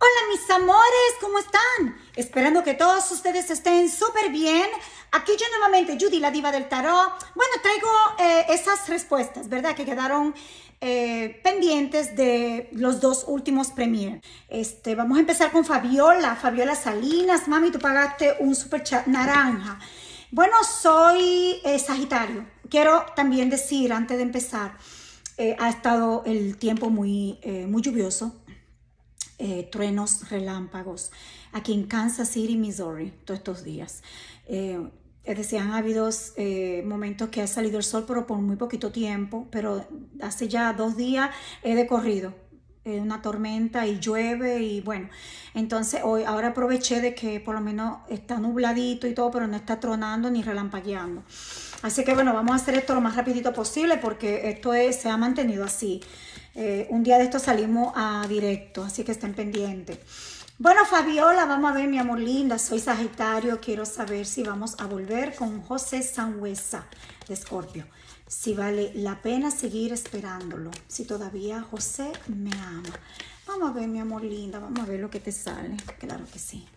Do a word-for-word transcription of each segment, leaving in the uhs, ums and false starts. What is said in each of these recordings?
Hola mis amores, ¿cómo están? Esperando que todos ustedes estén súper bien. Aquí yo nuevamente, Judy, la diva del tarot. Bueno, traigo eh, esas respuestas, ¿verdad? Que quedaron eh, pendientes de los dos últimos premier. Este, vamos a empezar con Fabiola. Fabiola Salinas. Mami, tú pagaste un super chat naranja. Bueno, soy eh, Sagitario. Quiero también decir, antes de empezar, eh, ha estado el tiempo muy, eh, muy lluvioso. Eh, truenos, relámpagos, aquí en Kansas City, Missouri, todos estos días. Eh, es decir, han habido eh, momentos que ha salido el sol, pero por muy poquito tiempo, pero hace ya dos días he decorrido eh, una tormenta y llueve y bueno, entonces hoy, ahora aproveché de que por lo menos está nubladito y todo, pero no está tronando ni relampagueando. Así que bueno, vamos a hacer esto lo más rapidito posible porque esto es, se ha mantenido así. Eh, un día de esto salimos a directo, así que estén pendientes. Bueno, Fabiola, vamos a ver, mi amor linda, soy Sagitario, quiero saber si vamos a volver con José Sangüesa de Escorpio. Si vale la pena seguir esperándolo, si todavía José me ama. Vamos a ver, mi amor linda, vamos a ver lo que te sale, claro que sí.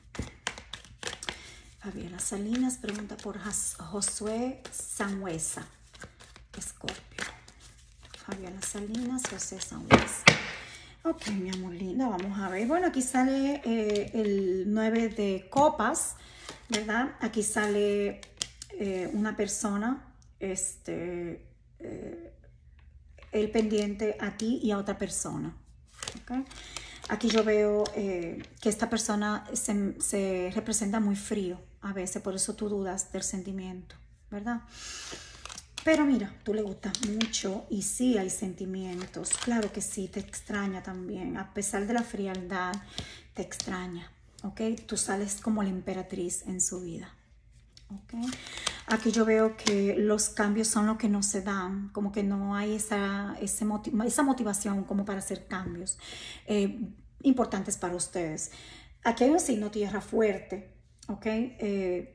Fabiola Salinas pregunta por Josué Sangüesa, Escorpio. Fabiola Salinas, José Sangüesa. Ok, mi amor linda, vamos a ver. Bueno, aquí sale eh, el nueve de copas, ¿verdad? Aquí sale eh, una persona, este, eh, el pendiente a ti y a otra persona. ¿Okay? Aquí yo veo eh, que esta persona se, se representa muy frío a veces, por eso tú dudas del sentimiento, ¿verdad? Pero mira, tú le gustas mucho y sí hay sentimientos. Claro que sí, te extraña también. A pesar de la frialdad, te extraña, ¿ok? Tú sales como la emperatriz en su vida, ¿ok? Aquí yo veo que los cambios son los que no se dan. Como que no hay esa, ese motiv esa motivación como para hacer cambios eh, importantes para ustedes. Aquí hay un signo tierra fuerte, ¿ok? Eh,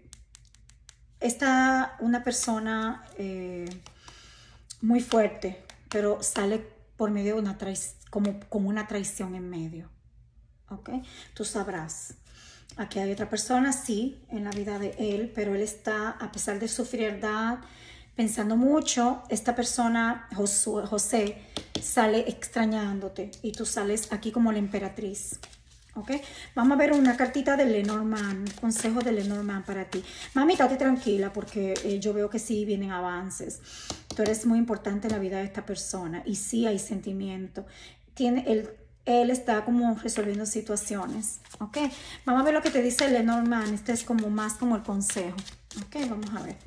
Está una persona eh, muy fuerte, pero sale por medio de una traición, como, como una traición en medio. ¿Ok? Tú sabrás. Aquí hay otra persona, sí, en la vida de él, pero él está, a pesar de su frialdad, pensando mucho. Esta persona, Josué, José, sale extrañándote y tú sales aquí como la emperatriz. ¿Ok? Vamos a ver una cartita de Lenormand, consejo de Lenormand para ti. Mami, estate tranquila porque eh, yo veo que sí vienen avances. Tú eres muy importante en la vida de esta persona y sí hay sentimiento. Tiene, él, él está como resolviendo situaciones. ¿Ok? Vamos a ver lo que te dice Lenormand. Este es como más como el consejo. ¿Ok? Vamos a ver.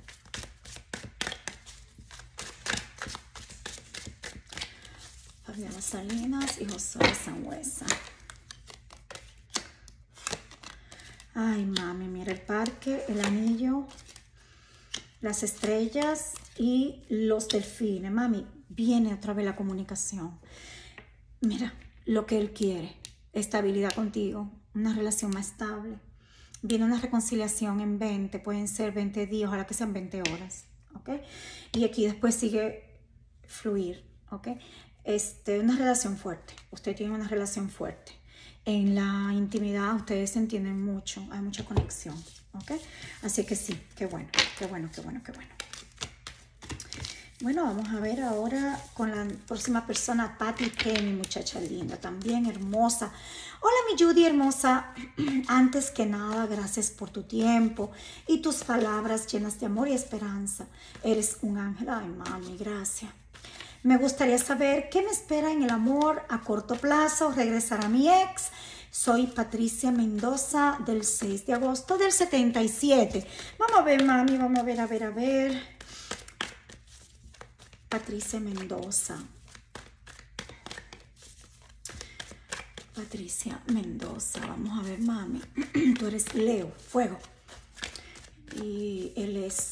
Fabiola Salinas y Josué Sangüesa. Ay, mami, mira el parque, el anillo, las estrellas y los delfines. Mami, viene otra vez la comunicación. Mira, lo que él quiere, estabilidad contigo, una relación más estable. Viene una reconciliación en veinte, pueden ser veinte días, ojalá que sean veinte horas, ¿ok? Y aquí después sigue fluir, ¿ok? Este, una relación fuerte, usted tiene una relación fuerte. En la intimidad ustedes se entienden mucho, hay mucha conexión, ¿ok? Así que sí, qué bueno, qué bueno, qué bueno, qué bueno. Bueno, vamos a ver ahora con la próxima persona, Patty P, mi muchacha linda, también hermosa. Hola, mi Judy hermosa. Antes que nada, gracias por tu tiempo y tus palabras llenas de amor y esperanza. Eres un ángel. Ay, mami, gracias. Me gustaría saber qué me espera en el amor a corto plazo, regresar a mi ex. Soy Patricia Mendoza del seis de agosto del setenta y siete. Vamos a ver, mami, vamos a ver, a ver, a ver. Patricia Mendoza. Patricia Mendoza, vamos a ver, mami. Tú eres Leo, fuego. Y él es...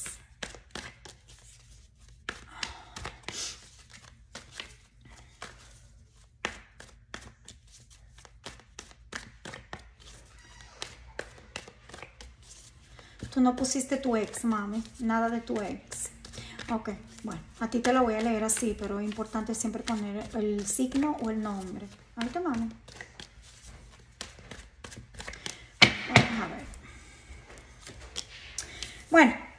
Tú no pusiste tu ex, mami. Nada de tu ex. Ok, bueno, a ti te lo voy a leer así, pero es importante siempre poner el signo o el nombre. Ahí está, mami.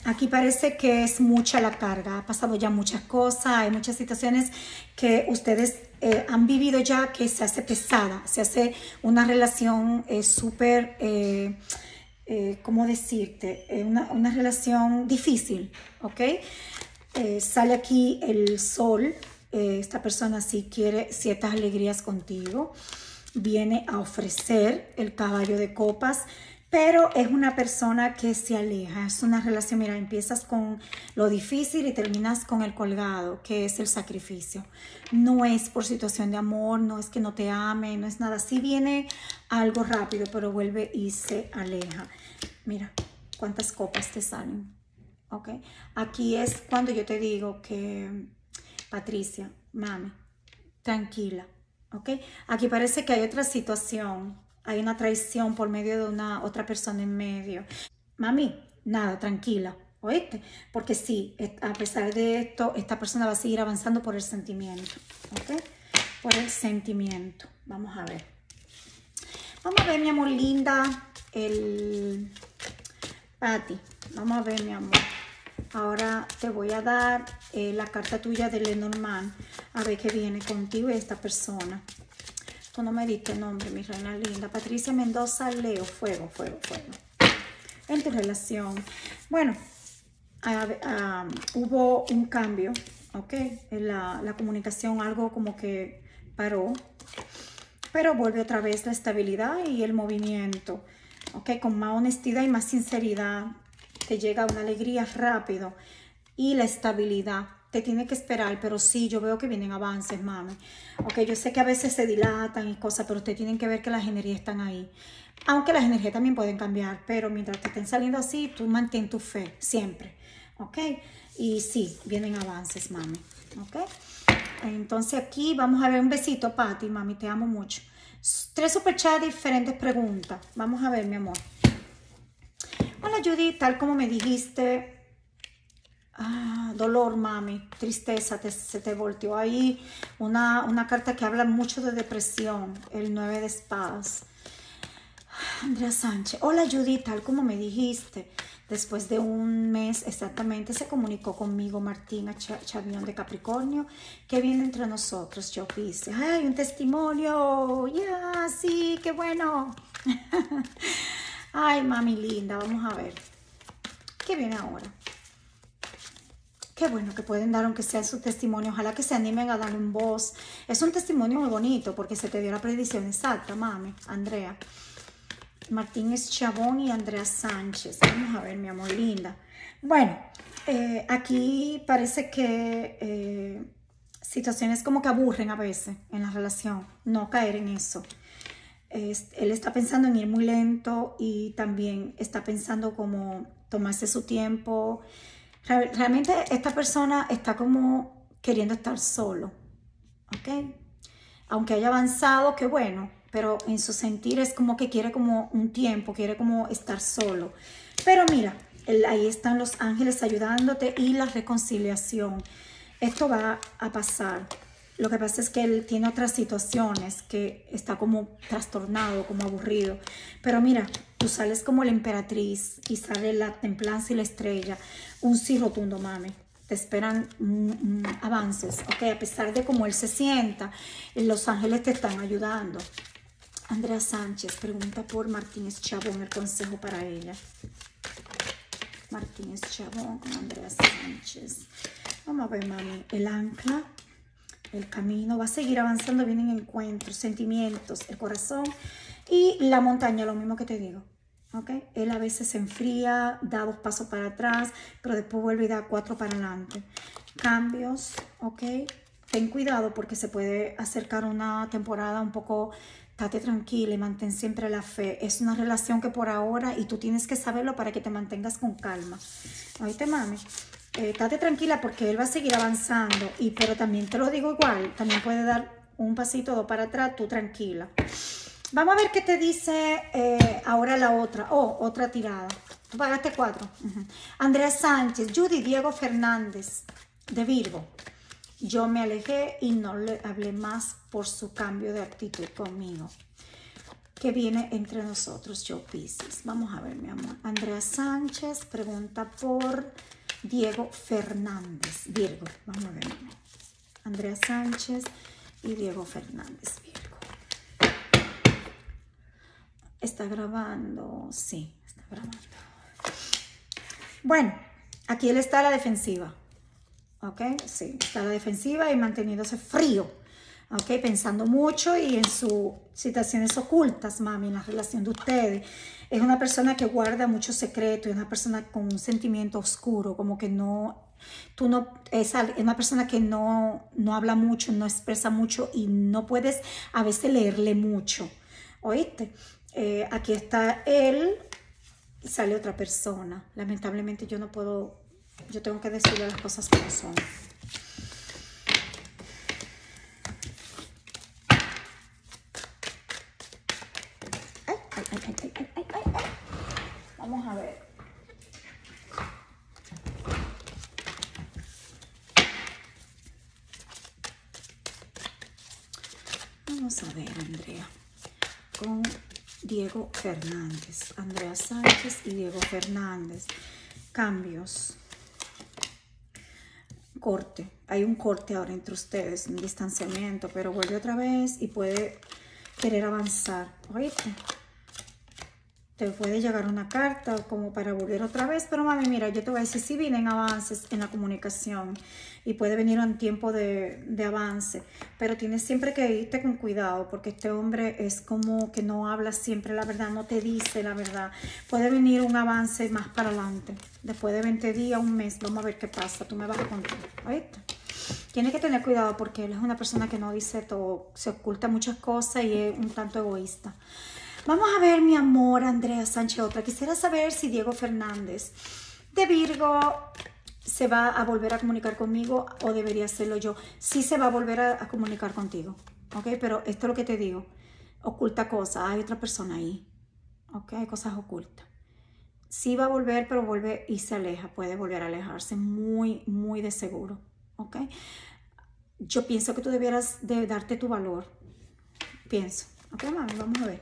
Aquí parece que es mucha la carga, ha pasado ya muchas cosas, hay muchas situaciones que ustedes eh, han vivido ya que se hace pesada, se hace una relación eh, súper, eh, eh, ¿cómo decirte? Eh, una, una relación difícil, ¿ok? Eh, sale aquí el sol, eh, esta persona sí quiere ciertas alegrías contigo, viene a ofrecer el caballo de copas, pero es una persona que se aleja, es una relación, mira, empiezas con lo difícil y terminas con el colgado, que es el sacrificio. No es por situación de amor, no es que no te ame, no es nada. Sí viene algo rápido, pero vuelve y se aleja. Mira, cuántas copas te salen, ¿ok? Aquí es cuando yo te digo que, Patricia, mami, tranquila, ¿ok? Aquí parece que hay otra situación. Hay una traición por medio de una otra persona en medio. Mami, nada, tranquila, ¿oíste? Porque sí, a pesar de esto, esta persona va a seguir avanzando por el sentimiento, ¿ok? Por el sentimiento. Vamos a ver. Vamos a ver, mi amor linda, el... Pati, vamos a ver, mi amor. Ahora te voy a dar eh, la carta tuya de Lenormand. A ver qué viene contigo y esta persona. Tú no me diste nombre, mi reina linda. Patricia Mendoza, Leo, fuego, fuego, fuego. En tu relación. Bueno, a, a, hubo un cambio, ¿ok? En la, la comunicación, algo como que paró. Pero vuelve otra vez la estabilidad y el movimiento, ¿ok? Con más honestidad y más sinceridad. Te llega una alegría rápido. Y la estabilidad. Te tiene que esperar, pero sí, yo veo que vienen avances, mami. Ok, yo sé que a veces se dilatan y cosas, pero ustedes tienen que ver que las energías están ahí. Aunque las energías también pueden cambiar, pero mientras te estén saliendo así, tú mantén tu fe, siempre. Ok, y sí, vienen avances, mami. Ok, entonces aquí vamos a ver un besito, Pati, mami, te amo mucho. Tres superchats, diferentes preguntas. Vamos a ver, mi amor. Hola, Judy, tal como me dijiste... Ah, dolor, mami, tristeza, te, se te volteó ahí una, una carta que habla mucho de depresión, el nueve de espadas. Andrea Sánchez, hola Judy, tal como me dijiste, después de un mes exactamente se comunicó conmigo Martín Ch Chavión de Capricornio, que viene entre nosotros, yo quise, ay, un testimonio, ya, yeah, sí, qué bueno. Ay, mami linda, vamos a ver, ¿qué viene ahora? Qué bueno que pueden dar, aunque sea su testimonio. Ojalá que se animen a darle un voz. Es un testimonio muy bonito porque se te dio la predicción exacta, mami. Andrea. Martínez Chabón y Andrea Sánchez. Vamos a ver, mi amor linda. Bueno, eh, aquí parece que eh, situaciones como que aburren a veces en la relación. No caer en eso. Es, él está pensando en ir muy lento y también está pensando como tomarse su tiempo. Realmente esta persona está como queriendo estar solo, ¿ok? Aunque haya avanzado, qué bueno, pero en su sentir es como que quiere como un tiempo, quiere como estar solo. Pero mira, el, ahí están los ángeles ayudándote y la reconciliación. Esto va a pasar. Lo que pasa es que él tiene otras situaciones que está como trastornado, como aburrido. Pero mira, tú sales como la emperatriz y sale la templanza y la estrella. Un sí rotundo, mami. Te esperan mm, mm, avances, ¿ok? A pesar de cómo él se sienta, los ángeles te están ayudando. Andrea Sánchez pregunta por Martínez Chabón, el consejo para ella. Martínez Chabón con Andrea Sánchez. Vamos a ver, mami. El ancla. El camino va a seguir avanzando, vienen encuentros, sentimientos, el corazón y la montaña, lo mismo que te digo, ¿ok? Él a veces se enfría, da dos pasos para atrás, pero después vuelve y da cuatro para adelante. Cambios, ¿ok? Ten cuidado porque se puede acercar una temporada un poco, estate tranquila y mantén siempre la fe. Es una relación que por ahora, y tú tienes que saberlo para que te mantengas con calma. ¿Oíste, mami? Eh, estate tranquila porque él va a seguir avanzando, y, pero también te lo digo igual, también puede dar un pasito o dos para atrás, tú tranquila. Vamos a ver qué te dice eh, ahora la otra, oh, otra tirada. Tú pagaste cuatro. Uh-huh. Andrea Sánchez, Judy Diego Fernández, de Virgo. Yo me alejé y no le hablé más por su cambio de actitud conmigo. que viene entre nosotros, yo Piscis. Vamos a ver, mi amor. Andrea Sánchez pregunta por Diego Fernández, Virgo. Vamos a ver. Andrea Sánchez y Diego Fernández, Virgo. ¿Está grabando? Sí, está grabando. Bueno, aquí él está a la defensiva. ¿Ok? Sí, está a la defensiva y manteniéndose frío. ¿Ok? Pensando mucho y en sus situaciones ocultas, mami, en la relación de ustedes. Es una persona que guarda mucho secreto, es una persona con un sentimiento oscuro, como que no, tú no, es una persona que no, no habla mucho, no expresa mucho y no puedes a veces leerle mucho, ¿oíste? Eh, aquí está él y sale otra persona. Lamentablemente yo no puedo, yo tengo que decirle las cosas como son. Vamos a ver. Vamos a ver, Andrea. Con Diego Fernández. Andrea Sánchez y Diego Fernández. Cambios. Corte. Hay un corte ahora entre ustedes, un distanciamiento, pero vuelve otra vez y puede querer avanzar. ¿Oíste? Te puede llegar una carta como para volver otra vez, pero mami, mira, yo te voy a decir, si vienen avances en la comunicación y puede venir un tiempo de, de avance, pero tienes siempre que irte con cuidado porque este hombre es como que no habla siempre la verdad, no te dice la verdad. Puede venir un avance más para adelante, después de veinte días, un mes, vamos a ver qué pasa, tú me vas a contar, ¿oíste? Tienes que tener cuidado porque él es una persona que no dice todo, se oculta muchas cosas y es un tanto egoísta. Vamos a ver, mi amor, Andrea Sánchez, otra. Quisiera saber si Diego Fernández de Virgo se va a volver a comunicar conmigo o debería hacerlo yo. Sí se va a volver a, a comunicar contigo, ¿ok? Pero esto es lo que te digo. Oculta cosas. Hay otra persona ahí, ¿ok? Hay cosas ocultas. Sí va a volver, pero vuelve y se aleja. Puede volver a alejarse muy, muy de seguro, ¿ok? Yo pienso que tú debieras de darte tu valor. Pienso. Ok, mami, vamos a ver.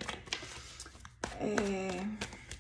Eh,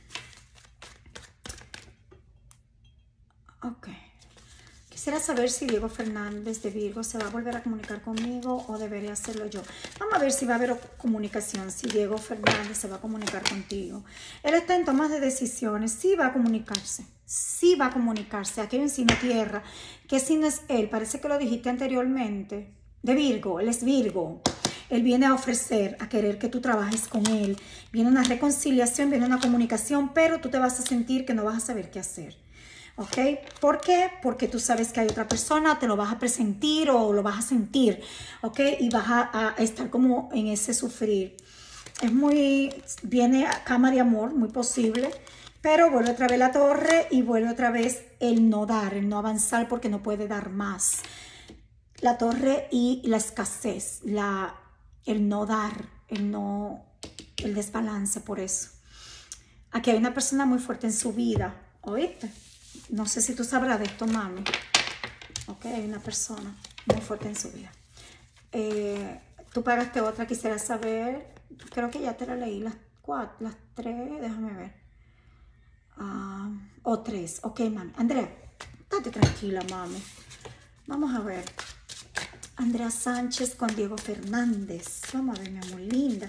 ok. Quisiera saber si Diego Fernández de Virgo se va a volver a comunicar conmigo o debería hacerlo yo. Vamos a ver si va a haber comunicación, si Diego Fernández se va a comunicar contigo. Él está en tomas de decisiones, sí va a comunicarse, sí va a comunicarse. Aquí hay un signo tierra. ¿Qué signo es él? Parece que lo dijiste anteriormente. De Virgo, él es Virgo. Él viene a ofrecer, a querer que tú trabajes con él. Viene una reconciliación, viene una comunicación, pero tú te vas a sentir que no vas a saber qué hacer. ¿Ok? ¿Por qué? Porque tú sabes que hay otra persona, te lo vas a presentir o lo vas a sentir. ¿Ok? Y vas a, a estar como en ese sufrir. Es muy, viene a cama de amor, muy posible. Pero vuelve otra vez la torre y vuelve otra vez el no dar, el no avanzar porque no puede dar más. La torre y la escasez, la... el no dar, el no, el desbalance por eso. Aquí hay una persona muy fuerte en su vida, ¿oíste? No sé si tú sabrás de esto, mami. Ok, hay una persona muy fuerte en su vida. Eh, tú pagaste otra, quisiera saber, creo que ya te la leí, las cuatro, las tres, déjame ver. Uh, o tres, ok, mami. Andrea, estate tranquila, mami. Vamos a ver. Andrea Sánchez con Diego Fernández. Vamos a ver, mi amor, linda.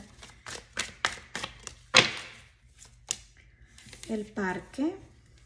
El parque.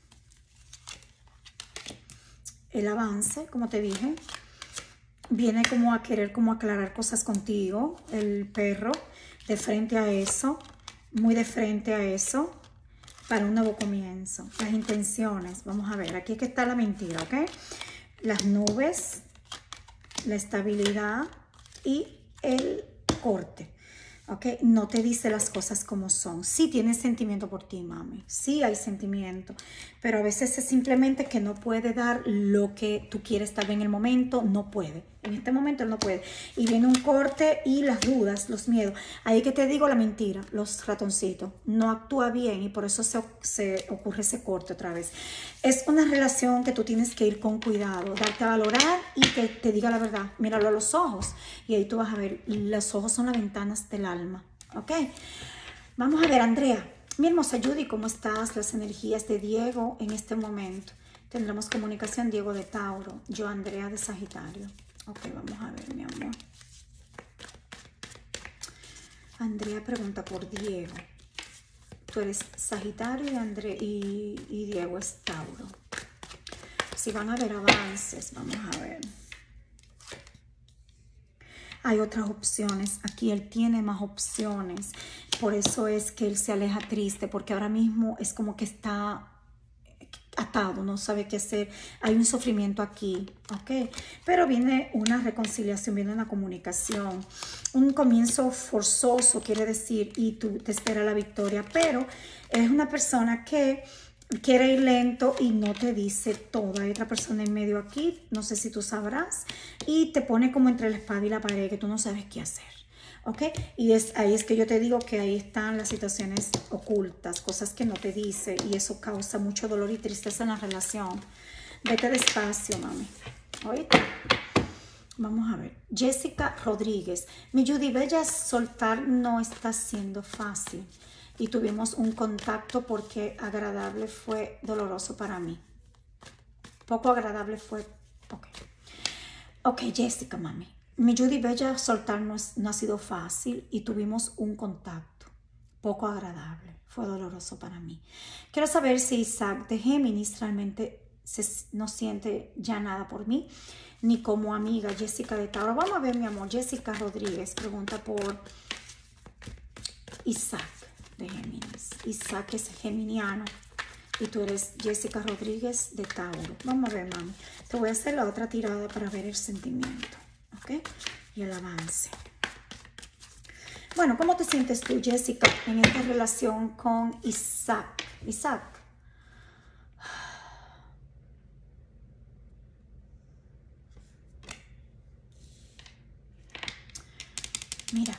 El avance, como te dije. Viene como a querer como aclarar cosas contigo. El perro, de frente a eso. Muy de frente a eso. Para un nuevo comienzo. Las intenciones. Vamos a ver, aquí es que está la mentira, ¿ok? Las nubes. La estabilidad y el corte, ¿ok? No te dice las cosas como son. Sí tienes sentimiento por ti, mami. Sí hay sentimiento, pero a veces es simplemente que no puede dar lo que tú quieres tal vez en el momento. No puede. En este momento él no puede. Y viene un corte y las dudas, los miedos. Ahí que te digo la mentira, los ratoncitos. No actúa bien y por eso se, se ocurre ese corte otra vez. Es una relación que tú tienes que ir con cuidado, darte a valorar y que te diga la verdad. Míralo a los ojos y ahí tú vas a ver. Los ojos son las ventanas del alma, ¿ok? Vamos a ver, Andrea. Mi hermosa Judy, ¿cómo estás? Las energías de Diego en este momento. Tendremos comunicación, Diego de Tauro. Yo, Andrea de Sagitario. Ok, vamos a ver, mi amor. Andrea pregunta por Diego. Tú eres Sagitario y, André, y, y Diego es Tauro. Si van a haber avances, vamos a ver. Hay otras opciones. Aquí él tiene más opciones. Por eso es que él se aleja triste, porque ahora mismo es como que está atado, no sabe qué hacer. Hay un sufrimiento aquí, ¿ok? Pero viene una reconciliación, viene una comunicación. Un comienzo forzoso, quiere decir, y tú te espera la victoria. Pero es una persona que quiere ir lento y no te dice todo. Hay otra persona en medio aquí, no sé si tú sabrás, y te pone como entre la espada y la pared, que tú no sabes qué hacer. ¿Ok? Y es, ahí es que yo te digo que ahí están las situaciones ocultas, cosas que no te dice, y eso causa mucho dolor y tristeza en la relación. Vete despacio, mami. ¿Oíste? Vamos a ver. Jessica Rodríguez. Mi Judy Bella, soltar no está siendo fácil. Y tuvimos un contacto porque agradable fue doloroso para mí. Poco agradable fue... Ok. Ok, Jessica, mami. Mi Judy Bella, soltar no, es, no ha sido fácil y tuvimos un contacto poco agradable. Fue doloroso para mí. Quiero saber si Isaac de Géminis realmente se, no siente ya nada por mí, ni como amiga. Jessica de Tauro. Vamos a ver, mi amor. Jessica Rodríguez pregunta por Isaac de Géminis. Isaac es geminiano y tú eres Jessica Rodríguez de Tauro. Vamos a ver, mami. Te voy a hacer la otra tirada para ver el sentimiento. ¿Ok? Y el avance. Bueno, ¿cómo te sientes tú, Jessica, en esta relación con Isaac? Isaac. Mira.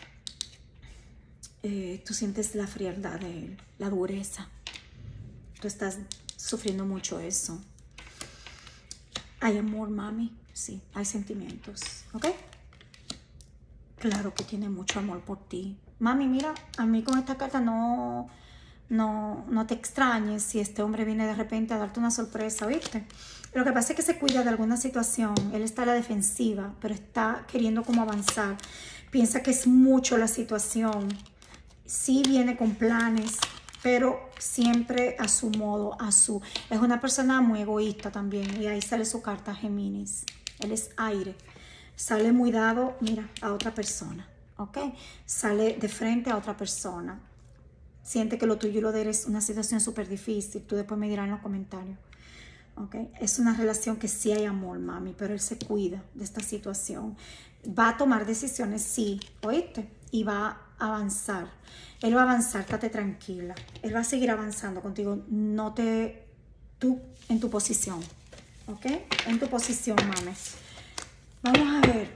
Eh, tú sientes la frialdad de él, la dureza. Tú estás sufriendo mucho eso. Hay amor, mami. Sí, hay sentimientos. ¿Ok? Claro que tiene mucho amor por ti. Mami, mira, a mí con esta carta no, no, no te extrañes si este hombre viene de repente a darte una sorpresa, ¿viste? Lo que pasa es que se cuida de alguna situación. Él está a la defensiva, pero está queriendo como avanzar. Piensa que es mucho la situación. Sí viene con planes, pero siempre a su modo, a su... Es una persona muy egoísta también, y ahí sale su carta Géminis. Él es aire. Sale muy dado, mira, a otra persona, ¿ok? Sale de frente a otra persona. Siente que lo tuyo y lo de él es una situación súper difícil. Tú después me dirás en los comentarios, ¿ok? Es una relación que sí hay amor, mami, pero él se cuida de esta situación. Va a tomar decisiones, sí, ¿oíste? Y va a avanzar. Él va a avanzar, estate tranquila. Él va a seguir avanzando contigo. No te... Tú en tu posición, ¿ok? En tu posición, mami. Vamos a ver.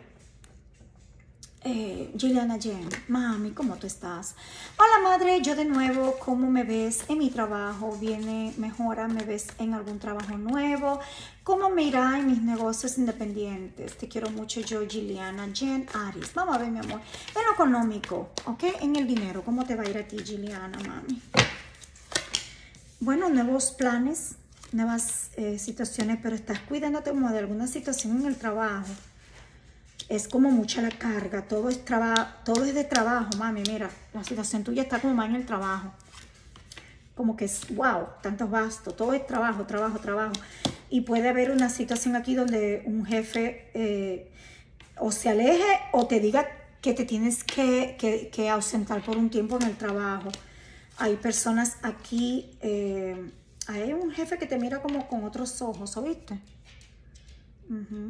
Eh, Juliana Jen, mami, ¿cómo tú estás? Hola, madre, yo de nuevo, ¿cómo me ves en mi trabajo? ¿Viene mejora? ¿Me ves en algún trabajo nuevo? ¿Cómo me irá en mis negocios independientes? Te quiero mucho, yo, Juliana Jen Aries. Vamos a ver, mi amor, en lo económico, ¿ok? En el dinero, ¿cómo te va a ir a ti, Juliana, mami? Bueno, nuevos planes, nuevas eh, situaciones, pero estás cuidándote como de alguna situación en el trabajo. Es como mucha la carga, todo es, todo es de trabajo, mami, mira, la situación tuya está como más en el trabajo. Como que es, wow, tantos gastos, todo es trabajo, trabajo, trabajo. Y puede haber una situación aquí donde un jefe eh, o se aleje o te diga que te tienes que, que, que ausentar por un tiempo en el trabajo. Hay personas aquí, eh, hay un jefe que te mira como con otros ojos, ¿oíste? Uh-huh.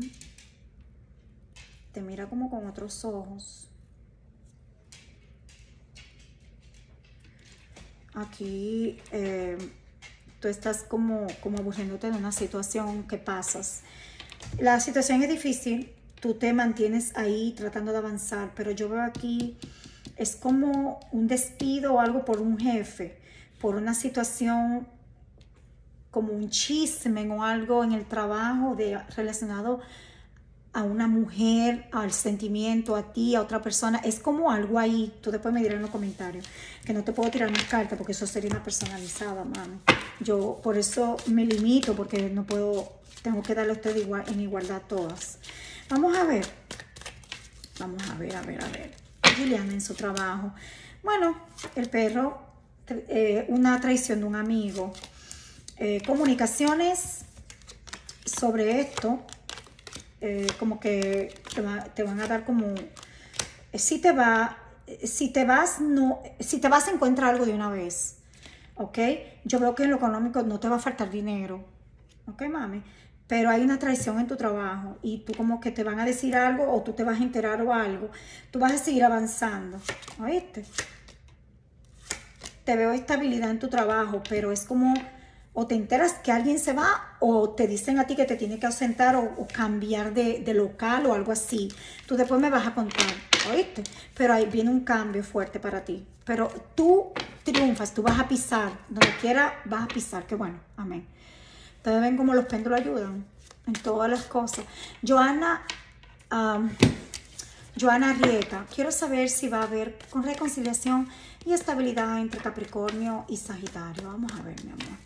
Te mira como con otros ojos. Aquí eh, tú estás como, como aburriéndote de una situación que pasas. La situación es difícil. Tú te mantienes ahí tratando de avanzar. Pero yo veo aquí, es como un despido o algo por un jefe. Por una situación como un chisme o algo en el trabajo de, relacionado a una mujer, al sentimiento, a ti, a otra persona. Es como algo ahí. Tú después me dirás en los comentarios. Que no te puedo tirar más cartas porque eso sería una personalizada, mami. Yo por eso me limito porque no puedo... Tengo que darle a usted igual, en igualdad todas. Vamos a ver. Vamos a ver, a ver, a ver. Juliana en su trabajo. Bueno, el perro, eh, una traición de un amigo. Eh, comunicaciones sobre esto. Eh, como que te, va, te van a dar como... Eh, si te va... Si te vas, no... Si te vas, encuentra algo de una vez. ¿Ok? Yo veo que en lo económico no te va a faltar dinero. ¿Ok, mami? Pero hay una traición en tu trabajo y tú como que te van a decir algo o tú te vas a enterar o algo. Tú vas a seguir avanzando. ¿Oíste? Te veo estabilidad en tu trabajo, pero es como o te enteras que alguien se va o te dicen a ti que te tienes que ausentar o, o cambiar de, de local o algo así. Tú después me vas a contar, ¿oíste? Pero ahí viene un cambio fuerte para ti. Pero tú triunfas, tú vas a pisar. Donde quiera vas a pisar. Qué bueno, amén. Ustedes ven cómo los péndulos ayudan en todas las cosas. Joana, um, Joana Arrieta, quiero saber si va a haber con reconciliación y estabilidad entre Capricornio y Sagitario. Vamos a ver, mi amor.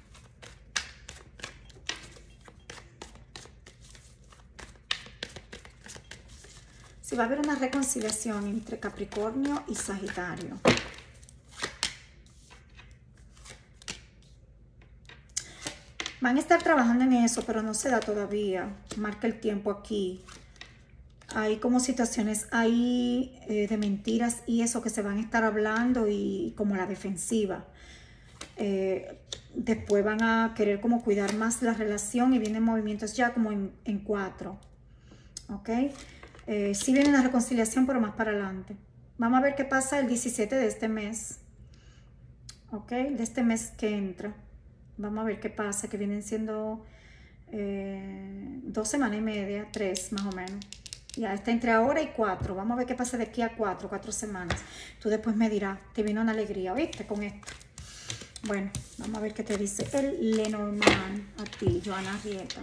Si va a haber una reconciliación entre Capricornio y Sagitario. Van a estar trabajando en eso, pero no se da todavía. Marca el tiempo aquí. Hay como situaciones ahí eh, de mentiras y eso que se van a estar hablando y como la defensiva. Eh, después van a querer como cuidar más la relación y vienen movimientos ya como en, en cuatro. ¿Ok? Eh, sí viene una reconciliación, pero más para adelante. Vamos a ver qué pasa el diecisiete de este mes. ¿Ok? De este mes que entra. Vamos a ver qué pasa, que vienen siendo eh, dos semanas y media, tres más o menos. Ya está entre ahora y cuatro. Vamos a ver qué pasa de aquí a cuatro, cuatro semanas. Tú después me dirás, te vino una alegría, ¿viste? Con esto. Bueno, vamos a ver qué te dice el Lenormand a ti, Joana Arrieta.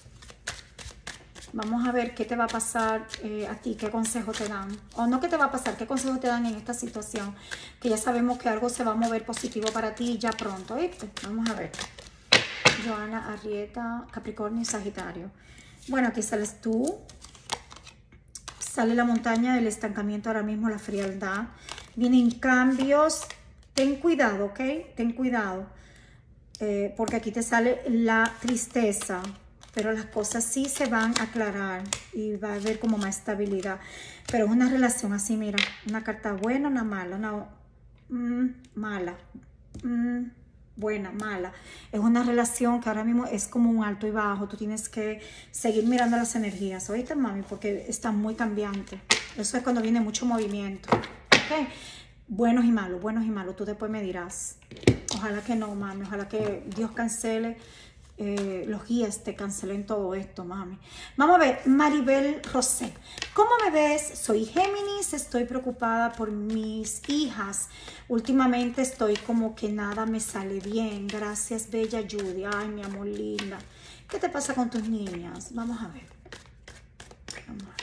Vamos a ver qué te va a pasar eh, a ti, qué consejo te dan. O no qué te va a pasar, qué consejo te dan en esta situación. Que ya sabemos que algo se va a mover positivo para ti ya pronto, ¿viste? Vamos a ver. Joana Arrieta, Capricornio y Sagitario. Bueno, aquí sales tú. Sale la montaña del estancamiento ahora mismo, la frialdad. Vienen cambios. Ten cuidado, ¿ok? Ten cuidado. Eh, porque aquí te sale la tristeza. Pero las cosas sí se van a aclarar y va a haber como más estabilidad. Pero es una relación así, mira. Una carta buena, una mala. Una mm, mala. Mm, buena, mala. Es una relación que ahora mismo es como un alto y bajo. Tú tienes que seguir mirando las energías. ¿Oíste, mami? Porque está muy cambiante. Eso es cuando viene mucho movimiento. ¿Ok? Buenos y malos, buenos y malos. Tú después me dirás. Ojalá que no, mami. Ojalá que Dios cancele. Eh, los guías te cancelen todo esto, mami. Vamos a ver, Maribel Rosé. ¿Cómo me ves? Soy Géminis, estoy preocupada por mis hijas. Últimamente estoy como que nada me sale bien. Gracias, bella Judy. Ay, mi amor linda. ¿Qué te pasa con tus niñas? Vamos a ver. Vamos a ver.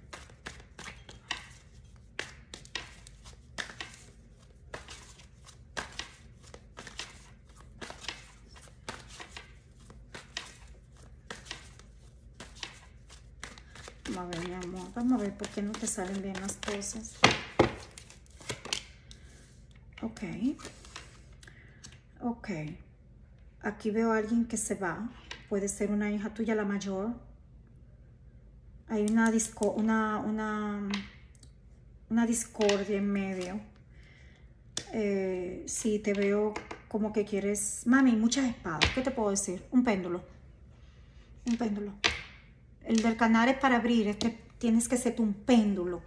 Vamos a ver, mi amor. Vamos a ver por qué no te salen bien las cosas. Ok. Ok. Aquí veo a alguien que se va. Puede ser una hija tuya, la mayor. Hay una, disco, una, una, una discordia en medio. Eh, sí, te veo como que quieres... Mami, muchas espadas. ¿Qué te puedo decir? Un péndulo. Un péndulo. El del canal es para abrir. Este tienes que ser un péndulo.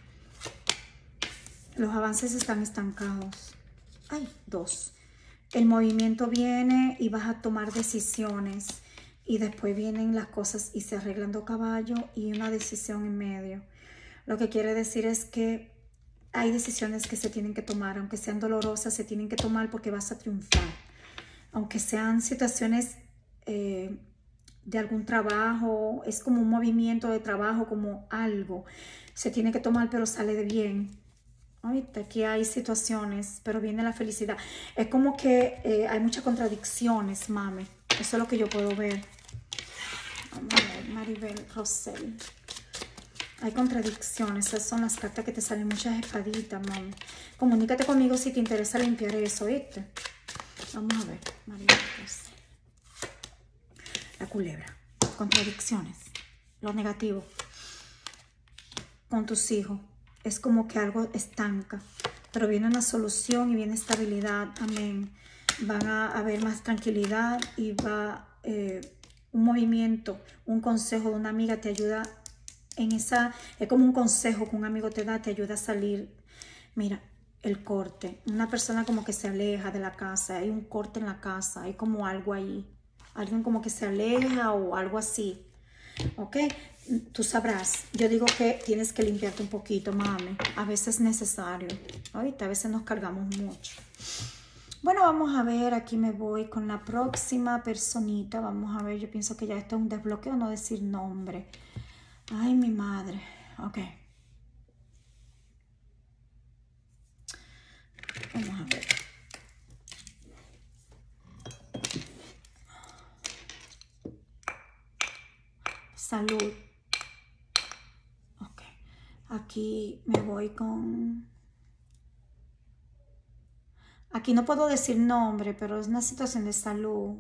Los avances están estancados. Ay, dos. El movimiento viene y vas a tomar decisiones. Y después vienen las cosas y se arreglan dos caballos y una decisión en medio. Lo que quiere decir es que hay decisiones que se tienen que tomar. Aunque sean dolorosas, se tienen que tomar porque vas a triunfar. Aunque sean situaciones... Eh, de algún trabajo, es como un movimiento de trabajo, como algo. Se tiene que tomar, pero sale de bien. Ahorita aquí hay situaciones, pero viene la felicidad. Es como que eh, hay muchas contradicciones, mami. Eso es lo que yo puedo ver. Vamos a ver, Maribel Rosell. Hay contradicciones. Esas son las cartas que te salen, muchas espaditas, mami. Comunícate conmigo si te interesa limpiar eso, ¿viste? Vamos a ver, Maribel Rosell. La culebra. Contradicciones. Lo negativo. Con tus hijos. Es como que algo estanca, pero viene una solución y viene estabilidad. Amén. Van a haber más tranquilidad y va eh, un movimiento, un consejo de una amiga te ayuda en esa, es como un consejo que un amigo te da, te ayuda a salir. Mira, el corte, una persona como que se aleja de la casa, hay un corte en la casa, hay como algo ahí, alguien como que se aleja o algo así, ¿ok? Tú sabrás. Yo digo que tienes que limpiarte un poquito, mami. A veces es necesario. Ahorita a veces nos cargamos mucho. Bueno, vamos a ver. Aquí me voy con la próxima personita. Vamos a ver. Yo pienso que ya esto es un desbloqueo, no decir nombre. Ay, mi madre. Ok. Vamos a ver. Salud. Aquí me voy con... Aquí no puedo decir nombre, pero es una situación de salud.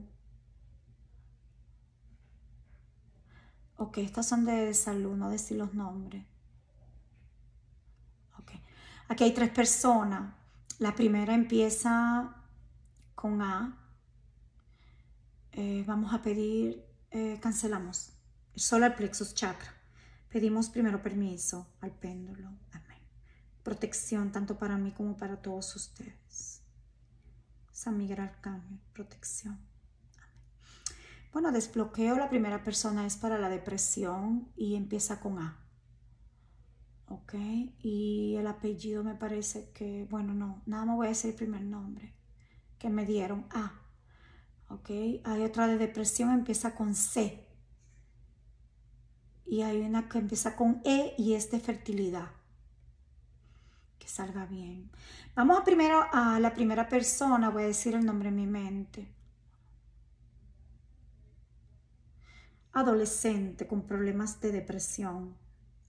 Ok, estas son de salud, no decir los nombres. Ok. Aquí hay tres personas. La primera empieza con A. Eh, vamos a pedir, eh, cancelamos. Solar Plexus Chakra. Pedimos primero permiso al péndulo. Amén. Protección tanto para mí como para todos ustedes. San Miguel Arcángel, protección. Amén. Bueno, desbloqueo. La primera persona es para la depresión y empieza con A. Ok. Y el apellido me parece que, bueno, no, nada más voy a decir el primer nombre que me dieron. A. Ok. Hay otra de depresión, empieza con C. Y hay una que empieza con E y es de fertilidad. Que salga bien. Vamos a primero a la primera persona. Voy a decir el nombre en mi mente. Adolescente con problemas de depresión.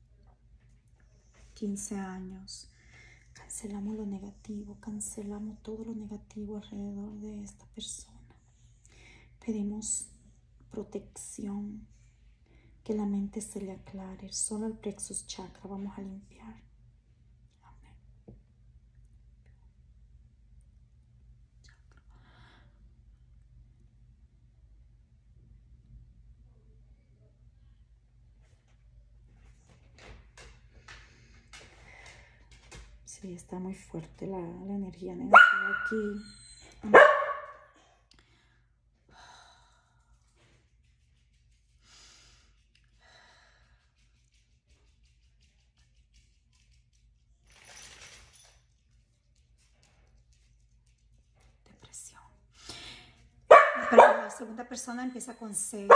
quince años. Cancelamos lo negativo. Cancelamos todo lo negativo alrededor de esta persona. Pedimos protección. Que la mente se le aclare. Solo el plexus chakra vamos a limpiar. Amén. Chakra. Sí, está muy fuerte la, la energía negativa aquí. Amén. Pero la segunda persona empieza con C.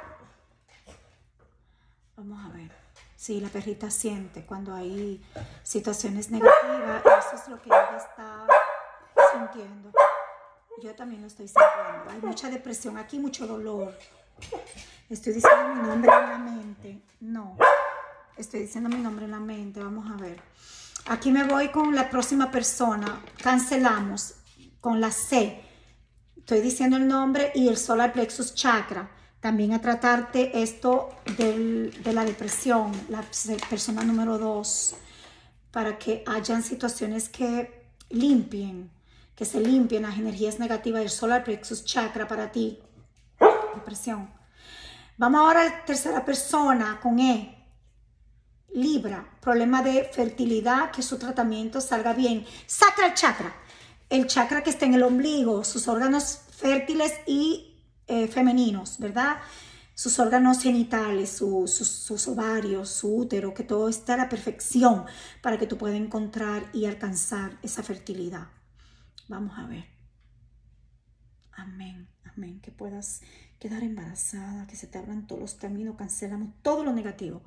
Vamos a ver. Sí, la perrita siente cuando hay situaciones negativas. Eso es lo que ella está sintiendo. Yo también lo estoy sintiendo. Hay mucha depresión aquí, mucho dolor. Estoy diciendo mi nombre en la mente. No. Estoy diciendo mi nombre en la mente. Vamos a ver. Aquí me voy con la próxima persona. Cancelamos con la C. Estoy diciendo el nombre y el solar plexus chakra. También a tratarte esto del, de la depresión, la persona número dos, para que hayan situaciones que limpien, que se limpien las energías negativas del solar plexus chakra para ti. Depresión. Vamos ahora a la tercera persona con E. Libra, problema de fertilidad, que su tratamiento salga bien. Sacral chakra. El chakra que está en el ombligo, sus órganos fértiles y eh, femeninos, ¿verdad? Sus órganos genitales, su, sus, sus ovarios, su útero, que todo esté a la perfección para que tú puedas encontrar y alcanzar esa fertilidad. Vamos a ver. Amén, amén. Que puedas quedar embarazada, que se te abran todos los caminos, cancelamos todo lo negativo.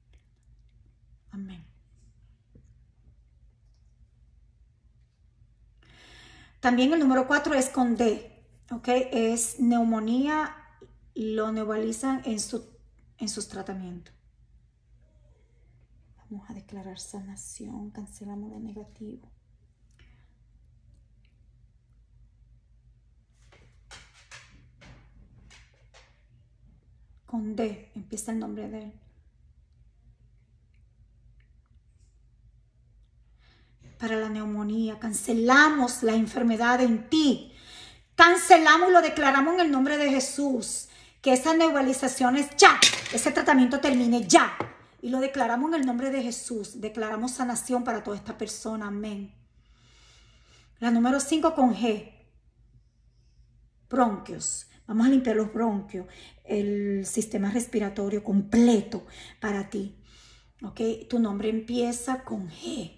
Amén. También el número cuatro es con D, ¿ok? Es neumonía, lo nebualizan en, su, en sus tratamientos. Vamos a declarar sanación, cancelamos lo negativo. Con D, empieza el nombre de él. Para la neumonía, cancelamos la enfermedad en ti. Cancelamos y lo declaramos en el nombre de Jesús. Que esas nebulizaciones ya, ese tratamiento termine ya. Y lo declaramos en el nombre de Jesús. Declaramos sanación para toda esta persona. Amén. La número cinco con G. Bronquios. Vamos a limpiar los bronquios. El sistema respiratorio completo para ti. ¿Ok? Tu nombre empieza con G.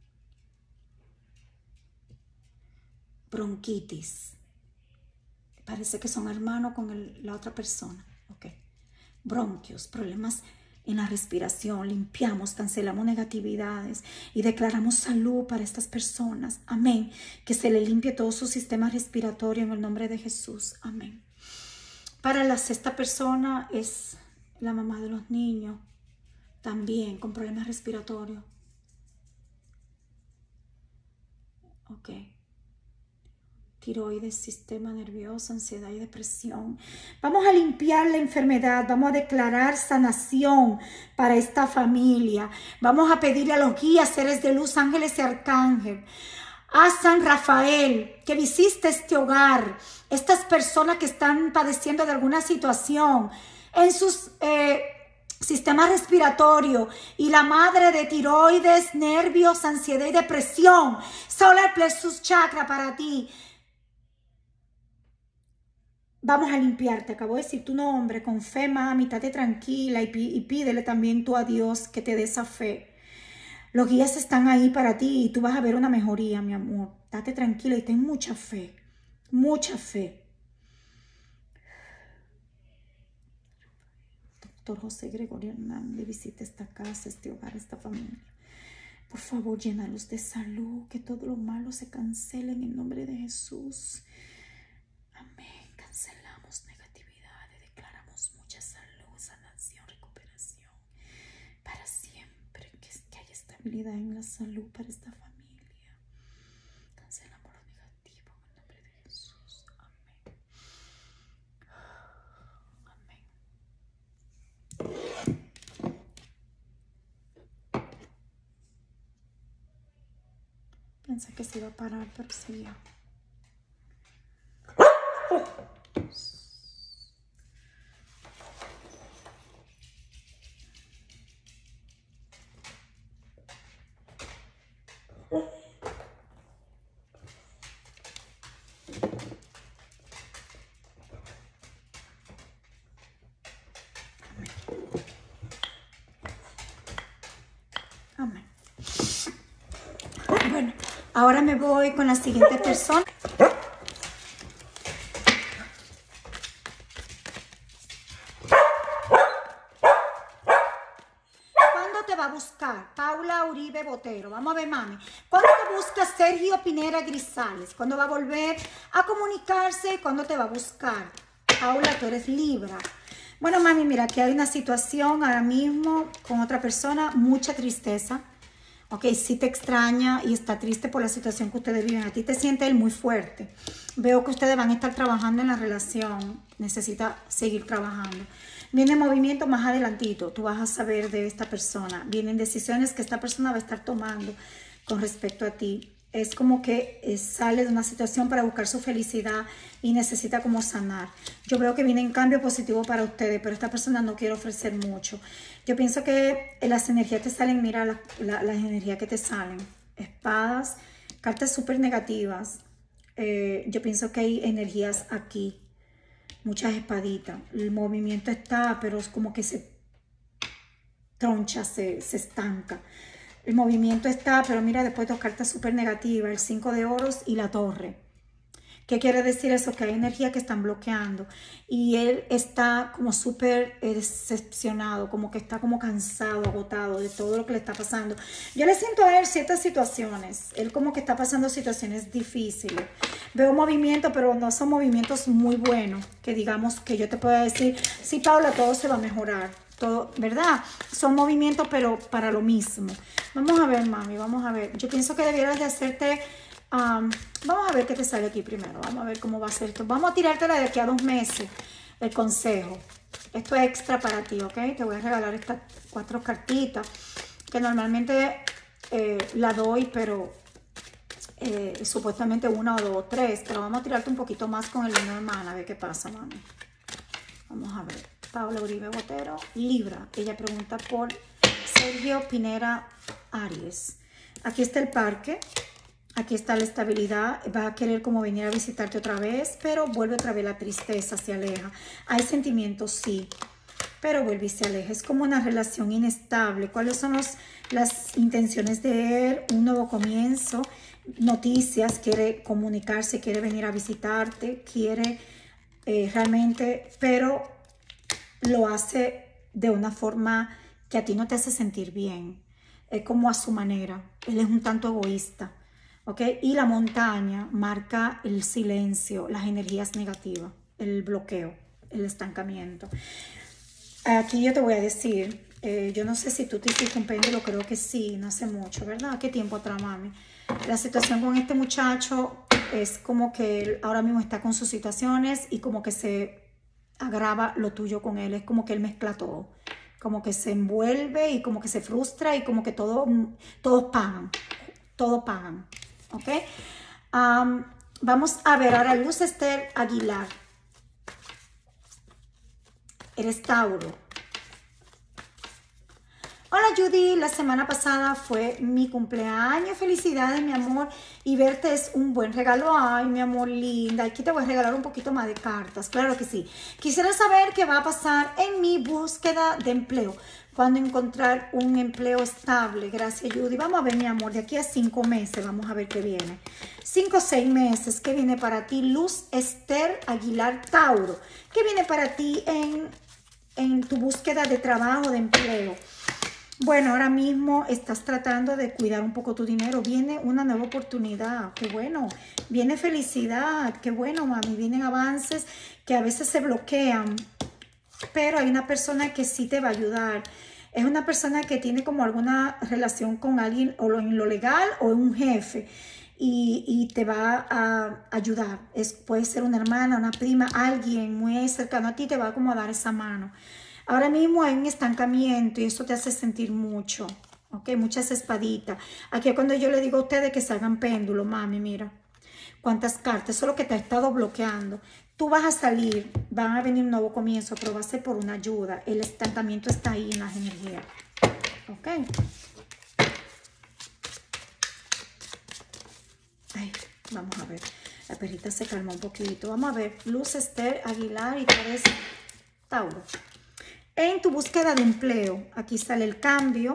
Bronquitis. Parece que son hermanos con el, la otra persona. Ok. Bronquios, problemas en la respiración. Limpiamos, cancelamos negatividades y declaramos salud para estas personas. Amén. Que se le limpie todo su sistema respiratorio en el nombre de Jesús. Amén. Para la sexta persona es la mamá de los niños. También con problemas respiratorios. Ok. Tiroides, sistema nervioso, ansiedad y depresión. Vamos a limpiar la enfermedad, vamos a declarar sanación para esta familia. Vamos a pedirle a los guías, seres de luz, ángeles y arcángeles, a San Rafael, que visite este hogar, estas personas que están padeciendo de alguna situación en sus eh, sistema respiratorio y la madre de tiroides, nervios, ansiedad y depresión. Solar plexus chakra para ti. Vamos a limpiarte. Acabo de decir tu nombre con fe, mami. Estate tranquila y, pí y pídele también tú a Dios que te dé esa fe. Los guías están ahí para ti y tú vas a ver una mejoría, mi amor. Estate tranquila y ten mucha fe. Mucha fe. Doctor José Gregorio Hernández, visita esta casa, este hogar, esta familia. Por favor, llénalos de salud, que todo lo malo se cancele en el nombre de Jesús. Amén. Cancelamos negatividades, declaramos mucha salud, sanación, recuperación para siempre, que, que haya estabilidad en la salud para esta familia. Cancelamos lo negativo en el nombre de Jesús. Amén. Amén. Pensé que se iba a parar, pero seguía. Amén. Bueno, ahora me voy con la siguiente persona. ¿Cuándo te va a buscar? Paula Uribe Botero. Vamos a ver, mami. ¿Cuándo te busca Sergio Pinera Grisales? ¿Cuándo va a volver a comunicarse? ¿Cuándo te va a buscar? Paula, tú eres Libra. Bueno, mami, mira, aquí hay una situación ahora mismo con otra persona, mucha tristeza. Ok, sí te extraña y está triste por la situación que ustedes viven. A ti te siente él muy fuerte. Veo que ustedes van a estar trabajando en la relación. Necesita seguir trabajando. Viene movimiento más adelantito. Tú vas a saber de esta persona. Vienen decisiones que esta persona va a estar tomando con respecto a ti. Es como que eh, sale de una situación para buscar su felicidad y necesita como sanar. Yo veo que viene un cambio positivo para ustedes, pero esta persona no quiere ofrecer mucho. Yo pienso que las energías te salen, mira la, la, las energías que te salen. Espadas, cartas súper negativas. Eh, yo pienso que hay energías aquí. Muchas espaditas. El movimiento está, pero es como que se troncha, se, se estanca. El movimiento está, pero mira, después dos cartas súper negativas, el cinco de oros y la torre. ¿Qué quiere decir eso? Que hay energía que están bloqueando y él está como súper decepcionado, como que está como cansado, agotado de todo lo que le está pasando. Yo le siento a él ciertas situaciones, él como que está pasando situaciones difíciles. Veo movimientos, pero no son movimientos muy buenos, que digamos que yo te pueda decir, sí, Paula, todo se va a mejorar. Todo, ¿verdad? Son movimientos, pero para lo mismo. Vamos a ver, mami, vamos a ver. Yo pienso que debieras de hacerte... Um, vamos a ver qué te sale aquí primero. Vamos a ver cómo va a ser esto. Vamos a tirártela de aquí a dos meses. El consejo. Esto es extra para ti, ¿ok? Te voy a regalar estas cuatro cartitas que normalmente eh, la doy, pero eh, supuestamente una o dos o tres. Pero vamos a tirarte un poquito más con el normal. A ver qué pasa, mami. Vamos a ver. Paula Uribe Botero, Libra. Ella pregunta por Sergio Pinera Aries. Aquí está el parque. Aquí está la estabilidad, va a querer como venir a visitarte otra vez, pero vuelve otra vez la tristeza, se aleja. Hay sentimientos, sí, pero vuelve y se aleja. Es como una relación inestable. ¿Cuáles son los, las intenciones de él? Un nuevo comienzo, noticias, quiere comunicarse, quiere venir a visitarte, quiere eh, realmente, pero lo hace de una forma que a ti no te hace sentir bien. Es como a su manera. Él es un tanto egoísta. ¿Okay? Y la montaña marca el silencio, las energías negativas, el bloqueo, el estancamiento. Aquí yo te voy a decir, eh, yo no sé si tú te hiciste un péndulo, creo que sí, no hace mucho, ¿verdad? ¿Qué tiempo atrás, mami? La situación con este muchacho es como que él ahora mismo está con sus situaciones y como que se agrava lo tuyo con él, es como que él mezcla todo. Como que se envuelve y como que se frustra y como que todo, todos pagan, todos pagan. ¿Ok? Um, vamos a ver ahora Luz Esther Aguilar. Eres Tauro. Hola Judy, la semana pasada fue mi cumpleaños. Felicidades, mi amor. Y verte es un buen regalo. Ay, mi amor linda. Aquí te voy a regalar un poquito más de cartas. Claro que sí. Quisiera saber qué va a pasar en mi búsqueda de empleo. Cuando encontrar un empleo estable. Gracias, Judy. Vamos a ver, mi amor, de aquí a cinco meses. Vamos a ver qué viene. Cinco o seis meses. ¿Qué viene para ti? Luz Esther Aguilar Tauro. ¿Qué viene para ti en, en tu búsqueda de trabajo, de empleo? Bueno, ahora mismo estás tratando de cuidar un poco tu dinero. Viene una nueva oportunidad. Qué bueno. Viene felicidad. Qué bueno, mami. Vienen avances que a veces se bloquean. Pero hay una persona que sí te va a ayudar. Es una persona que tiene como alguna relación con alguien o en lo legal o un jefe. Y, y te va a ayudar. Es, puede ser una hermana, una prima, alguien muy cercano a ti te va como a dar esa mano. Ahora mismo hay un estancamiento y eso te hace sentir mucho, ¿ok? Muchas espaditas. Aquí es cuando yo le digo a ustedes que salgan péndulo, mami, mira. Cuántas cartas, eso es lo que te ha estado bloqueando. Tú vas a salir, van a venir un nuevo comienzo, pero va a ser por una ayuda. El estancamiento está ahí en las energías, ¿ok? Ay, vamos a ver. La perrita se calma un poquito. Vamos a ver. Luz Esther Aguilar y tres Tauro. En tu búsqueda de empleo, aquí sale el cambio.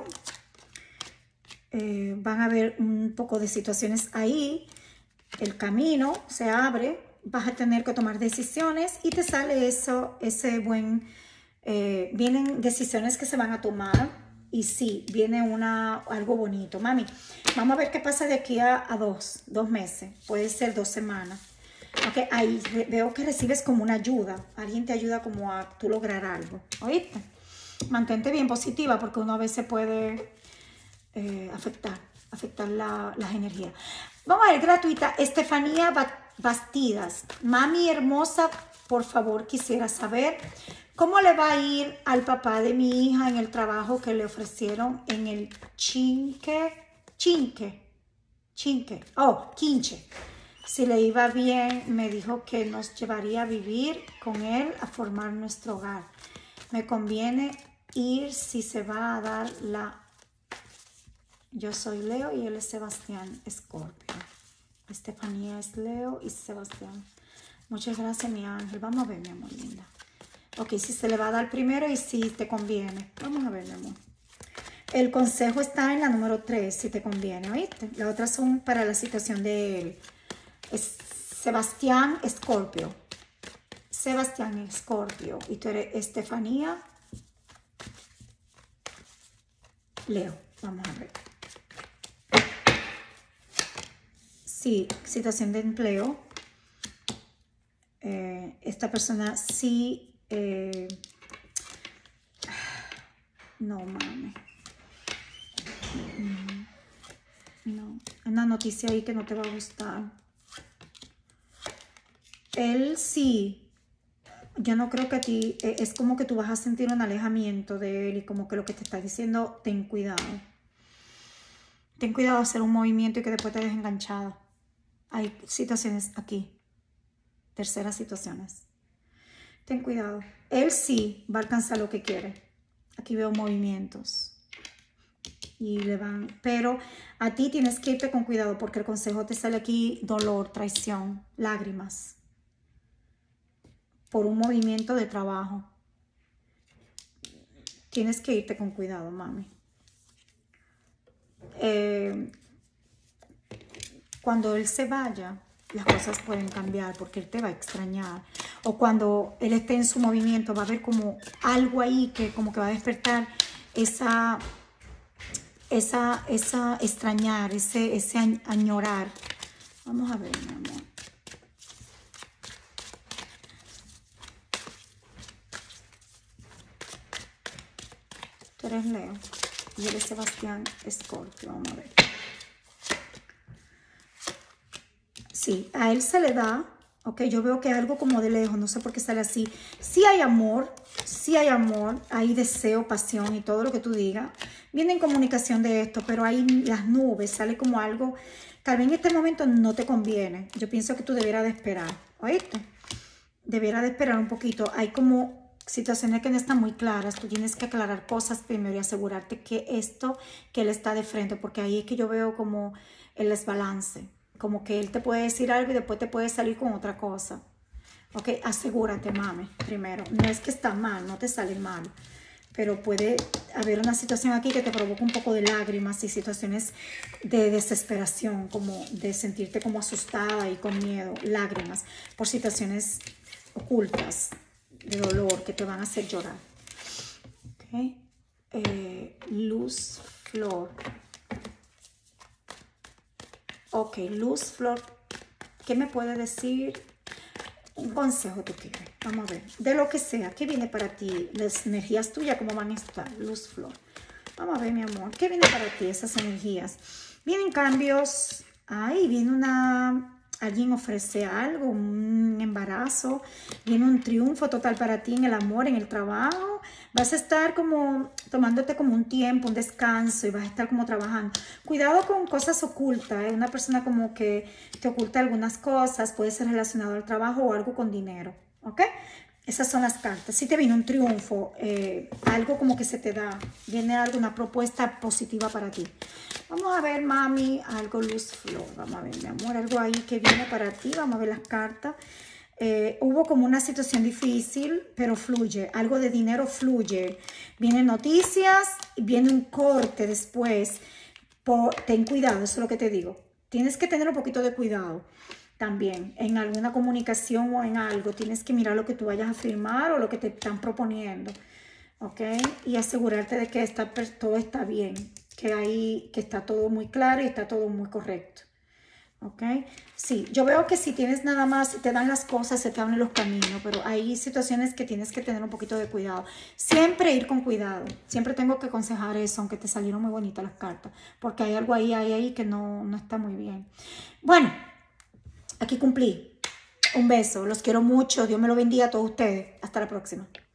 Eh, van a haber un poco de situaciones ahí. El camino se abre. Vas a tener que tomar decisiones y te sale eso, ese buen... Eh, vienen decisiones que se van a tomar y sí, viene una, algo bonito. Mami, vamos a ver qué pasa de aquí a, a dos, dos meses. Puede ser dos semanas. Ok, ahí veo que recibes como una ayuda. Alguien te ayuda como a tú lograr algo. ¿Oíste? Mantente bien positiva porque uno a veces puede eh, afectar, afectar la, las energías. Vamos a ver, gratuita. Estefanía Bastidas. Mami hermosa, por favor, quisiera saber cómo le va a ir al papá de mi hija en el trabajo que le ofrecieron en el Chinque. Chinque. Chinque. Oh, Quinche. Si le iba bien, me dijo que nos llevaría a vivir con él a formar nuestro hogar. Me conviene ir si se va a dar la... Yo soy Leo y él es Sebastián Escorpio. Estefanía es Leo y Sebastián. Muchas gracias, mi ángel. Vamos a ver, mi amor linda. Ok, si se le va a dar primero y si te conviene. Vamos a ver, mi amor. El consejo está en la número tres, si te conviene, ¿oíste? Las otras son para la situación de él. Es, Sebastián Escorpio. Sebastián Escorpio. Y tú eres Estefanía Leo. Vamos a ver. Sí, situación de empleo. Eh, esta persona sí... Eh, no, mami. No, una noticia ahí que no te va a gustar. Él sí, yo no creo que a ti, es como que tú vas a sentir un alejamiento de él y como que lo que te está diciendo, ten cuidado. Ten cuidado de hacer un movimiento y que después te dejes enganchada. Hay situaciones aquí, terceras situaciones. Ten cuidado. Él sí va a alcanzar lo que quiere. Aquí veo movimientos. Y le van, pero a ti tienes que irte con cuidado porque el consejo te sale aquí dolor, traición, lágrimas por un movimiento de trabajo. Tienes que irte con cuidado, mami. Eh, cuando él se vaya, las cosas pueden cambiar porque él te va a extrañar. O cuando él esté en su movimiento, va a haber como algo ahí que como que va a despertar esa... Esa, esa extrañar, ese, ese añorar. Vamos a ver, mi amor. Tú eres Leo y eres Sebastián Escorpio. Vamos a ver. Sí, a él se le da, ok, yo veo que algo como de lejos, no sé por qué sale así. Sí hay amor, sí hay amor, hay deseo, pasión y todo lo que tú digas. Viene en comunicación de esto, pero ahí las nubes, sale como algo, tal vez en este momento no te conviene. Yo pienso que tú debieras de esperar, ¿oíste? Debieras de esperar un poquito. Hay como situaciones que no están muy claras. Tú tienes que aclarar cosas primero y asegurarte que esto, que él está de frente, porque ahí es que yo veo como el desbalance. Como que él te puede decir algo y después te puede salir con otra cosa. Ok, asegúrate, mami, primero. No es que está mal, no te sale mal. Pero puede haber una situación aquí que te provoca un poco de lágrimas y situaciones de desesperación, como de sentirte como asustada y con miedo, lágrimas, por situaciones ocultas de dolor que te van a hacer llorar. Ok, eh, Luz Flor. Ok, Luz Flor, ¿qué me puede decir? Un consejo tú quieres. Vamos a ver. De lo que sea. ¿Qué viene para ti? Las energías tuyas, ¿cómo van a estar? Luz Flor. Vamos a ver, mi amor. ¿Qué viene para ti? Esas energías. Vienen cambios. Ay, viene una... Alguien ofrece algo, un embarazo. Viene un triunfo total para ti en el amor, en el trabajo. Vas a estar como tomándote como un tiempo, un descanso y vas a estar como trabajando. Cuidado con cosas ocultas, ¿eh? Una persona como que te oculta algunas cosas, puede ser relacionado al trabajo o algo con dinero, ¿ok? Esas son las cartas. Si te viene un triunfo, eh, algo como que se te da, viene alguna propuesta positiva para ti. Vamos a ver, mami, algo Luz Flor. Vamos a ver, mi amor, algo ahí que viene para ti. Vamos a ver las cartas. Eh, hubo como una situación difícil, pero fluye. Algo de dinero fluye. Vienen noticias, viene un corte después. Por, ten cuidado, eso es lo que te digo. Tienes que tener un poquito de cuidado también. En alguna comunicación o en algo. Tienes que mirar lo que tú vayas a firmar o lo que te están proponiendo. ¿Ok? Y asegurarte de que está, todo está bien. Que, ahí, que está todo muy claro y está todo muy correcto. ¿Ok? Sí, yo veo que si tienes nada más, te dan las cosas, se te abren los caminos, pero hay situaciones que tienes que tener un poquito de cuidado. Siempre ir con cuidado. Siempre tengo que aconsejar eso, aunque te salieron muy bonitas las cartas, porque hay algo ahí, ahí, ahí que no, no está muy bien. Bueno, aquí cumplí. Un beso, los quiero mucho. Dios me lo bendiga a todos ustedes. Hasta la próxima.